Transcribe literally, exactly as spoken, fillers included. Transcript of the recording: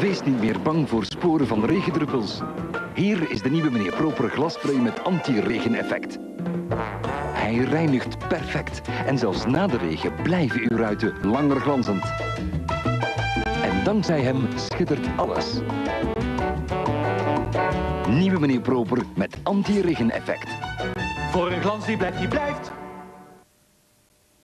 Wees niet meer bang voor sporen van regendruppels. Hier is de nieuwe meneer Proper glasspray met anti-regeneffect. Hij reinigt perfect en zelfs na de regen blijven uw ruiten langer glanzend. En dankzij hem schittert alles. Nieuwe meneer Proper met anti-regeneffect. Voor een glans die blijft, die blijft.